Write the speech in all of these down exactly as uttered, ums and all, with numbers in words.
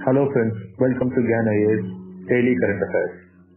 Hello friends, welcome to GYAN I A S Daily Current Affairs.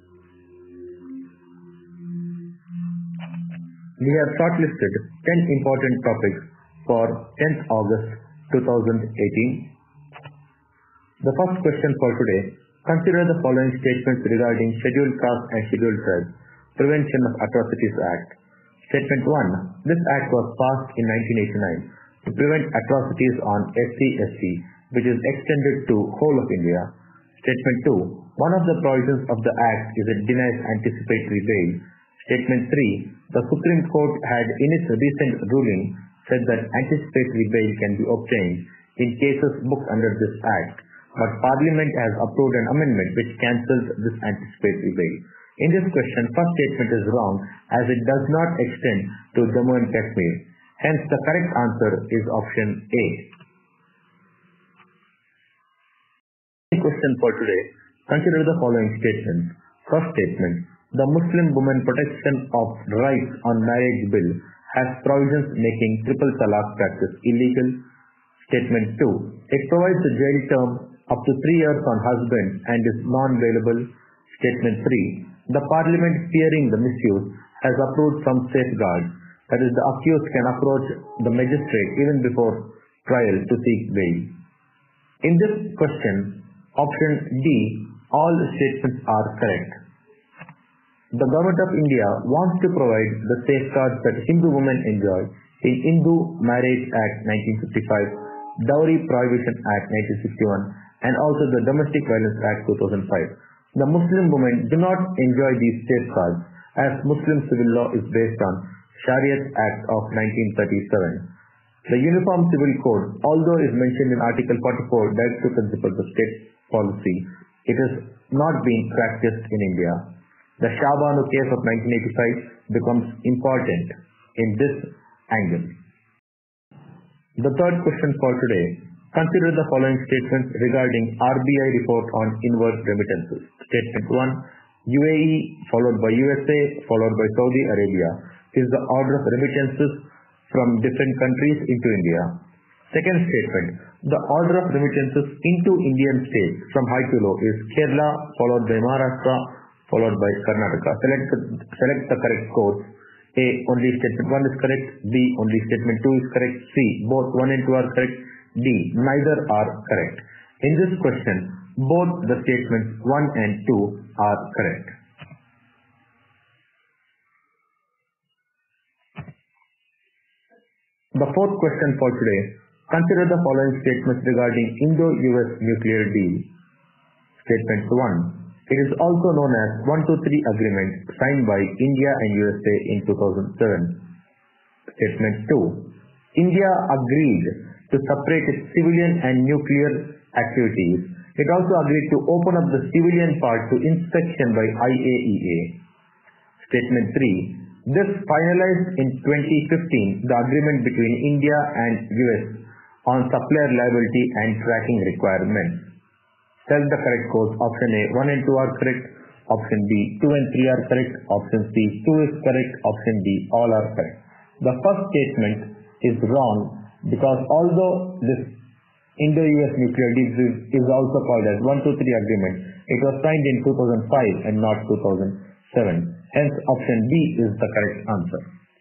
We have shortlisted ten important topics for tenth August two thousand eighteen. The first question for today: consider the following statements regarding Scheduled Caste and Scheduled Tribes Prevention of Atrocities Act. Statement one. This act was passed in nineteen eighty-nine to prevent atrocities on S C S T, which is extended to whole of India. Statement two. One of the provisions of the act is it denies anticipatory bail. Statement three. The Supreme Court had in its recent ruling said that anticipatory bail can be obtained in cases booked under this act, but Parliament has approved an amendment which cancels this anticipatory bail. In this question, first statement is wrong as it does not extend to Jammu and Kashmir. Hence, the correct answer is option A. Question for today: consider the following statements. First statement: the Muslim Women Protection of Rights on Marriage Bill has provisions making triple talaq practice illegal. Statement two: it provides a jail term up to three years on husband and is non-bailable. Statement three: the Parliament, fearing the misuse, has approved some safeguards, that is, the accused can approach the magistrate even before trial to seek bail. In this question, option D, all statements are correct. The Government of India wants to provide the safeguards that Hindu women enjoy in Hindu Marriage Act nineteen fifty-five, Dowry Prohibition Act nineteen sixty-one, and also the Domestic Violence Act two thousand five. The Muslim women do not enjoy these safeguards as Muslim civil law is based on Shariat Act of nineteen thirty-seven. The Uniform Civil Code, although is mentioned in Article forty-four, Directive Principles of State Policy, it has not been practiced in India. The Shah Banu case of nineteen eighty-five becomes important in this angle. The third question for today: consider the following statements regarding R B I report on inward remittances. Statement one. U A E followed by U S A followed by Saudi Arabia is the order of remittances from different countries into India. Second statement. The order of remittances into Indian states from high to low is Kerala followed by Maharashtra followed by Karnataka. Select the, select the correct codes. A. Only statement one is correct. B. Only statement two is correct. C. Both one and two are correct. D. Neither are correct. In this question, both the statements one and two are correct. The fourth question for today: consider the following statements regarding Indo-U S nuclear deal. Statement one. It is also known as one two three Agreement signed by India and U S A in two thousand seven. Statement two. India agreed to separate its civilian and nuclear activities. It also agreed to open up the civilian part to inspection by I A E A. Statement three. This finalized in twenty fifteen the agreement between India and U S on supplier liability and tracking requirements. Select the correct codes. Option A, one and two are correct. Option B, two and three are correct. Option C, two is correct. Option D, all are correct. The first statement is wrong because although this Indo-U S nuclear deal is also called as one two three Agreement, it was signed in two thousand five and not two thousand seven. Hence, option B is the correct answer.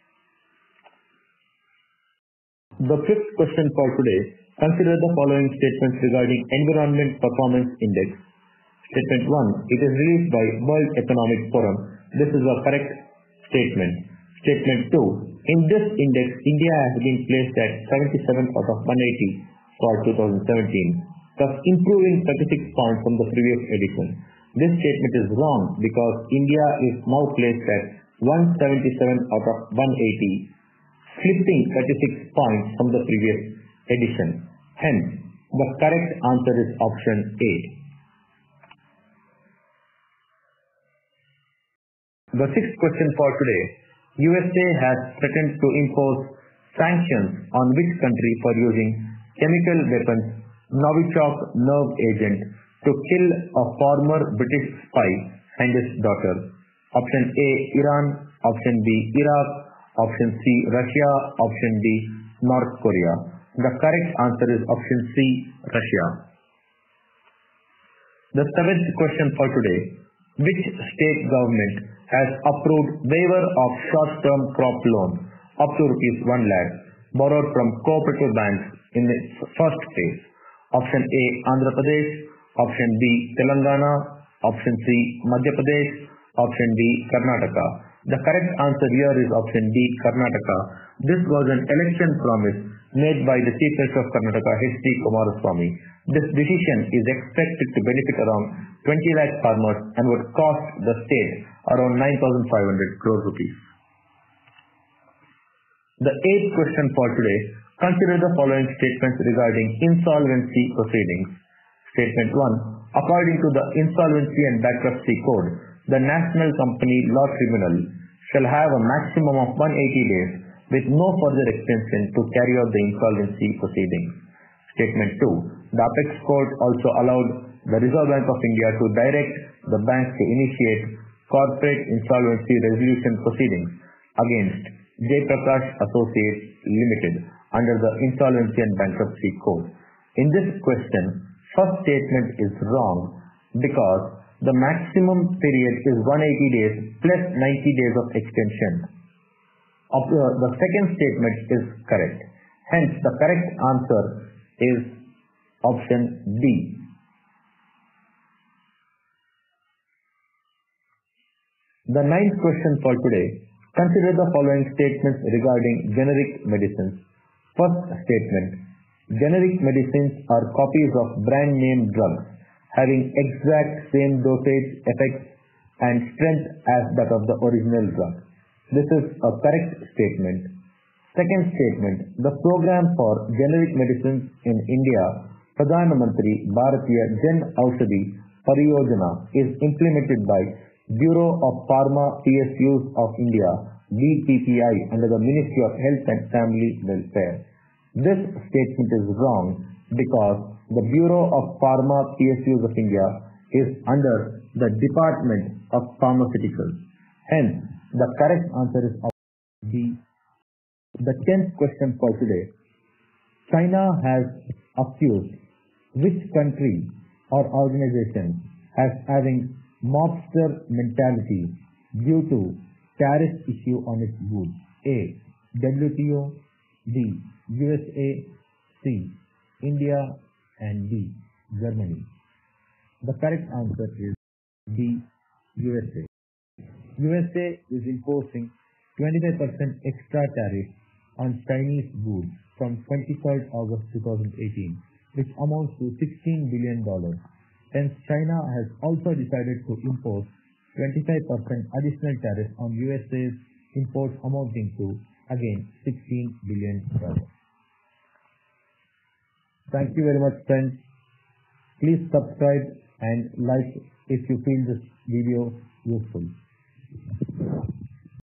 The fifth question for today: consider the following statements regarding Environment Performance Index. Statement one. It is released by World Economic Forum. This is a correct statement. Statement two. In this index, India has been placed at seventy-seven out of one hundred eighty for two thousand seventeen, thus improving thirty-six points from the previous edition. This statement is wrong because India is now placed at one hundred seventy-seven out of one hundred eighty, slipping thirty-six points from the previous edition. Hence, the correct answer is option A. The sixth question for today: U S A has threatened to impose sanctions on which country for using chemical weapons Novichok nerve agent to kill a former British spy and his daughter? Option A, Iran. Option B, Iraq. Option C, Russia. Option D, North Korea. The correct answer is option C, Russia. The seventh question for today. Which state government has approved waiver of short-term crop loan up to rupees one lakh borrowed from cooperative banks in its first phase? Option A, Andhra Pradesh. Option B, Telangana. Option C, Madhya Pradesh. Option D, Karnataka. The correct answer here is option D, Karnataka. This was an election promise made by the Chief Minister of Karnataka, H D Kumaraswamy. This decision is expected to benefit around twenty lakh farmers and would cost the state around nine thousand five hundred crore rupees. The eighth question for today. Consider the following statements regarding insolvency proceedings. Statement one. According to the Insolvency and Bankruptcy Code, the National Company Law Tribunal shall have a maximum of one hundred eighty days with no further extension to carry out the insolvency proceedings. Statement two. The Apex Court also allowed the Reserve Bank of India to direct the banks to initiate corporate insolvency resolution proceedings against Jaiprakash Associates Limited under the Insolvency and Bankruptcy Code. In this question, first statement is wrong because the maximum period is one hundred eighty days plus ninety days of extension. Of the, the second statement is correct. Hence, the correct answer is option D. The ninth question for today. Consider the following statements regarding generic medicines. First statement. Generic medicines are copies of brand name drugs having exact same dosage, effects and strength as that of the original drug. This is a correct statement. Second statement. The program for generic medicines in India, Pradhan Mantri Bharatiya Jan Aushadhi Pariyojana, is implemented by Bureau of Pharma P S Us of India, B P P I, under the Ministry of Health and Family Welfare. This statement is wrong because the Bureau of Pharma P S Us of India is under the Department of Pharmaceuticals. Hence, the correct answer is option D. The tenth question for today. China has accused which country or organization as having mobster mentality due to tariff issue on its goods? A. W T O. B. U S A. C. India. And D. Germany. The correct answer is D. U S A. U S A is imposing twenty-five percent extra tariff on Chinese goods from twenty-third August two thousand eighteen, which amounts to sixteen billion dollars. Hence, China has also decided to impose twenty-five percent additional tariff on U S A's imports amounting to, again, sixteen billion dollars. Thank you very much, friends. Please subscribe and like if you feel this video useful.